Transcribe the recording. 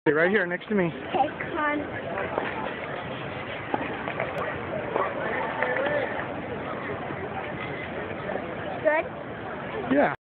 Right here next to me. Okay, come on. Good? Yeah.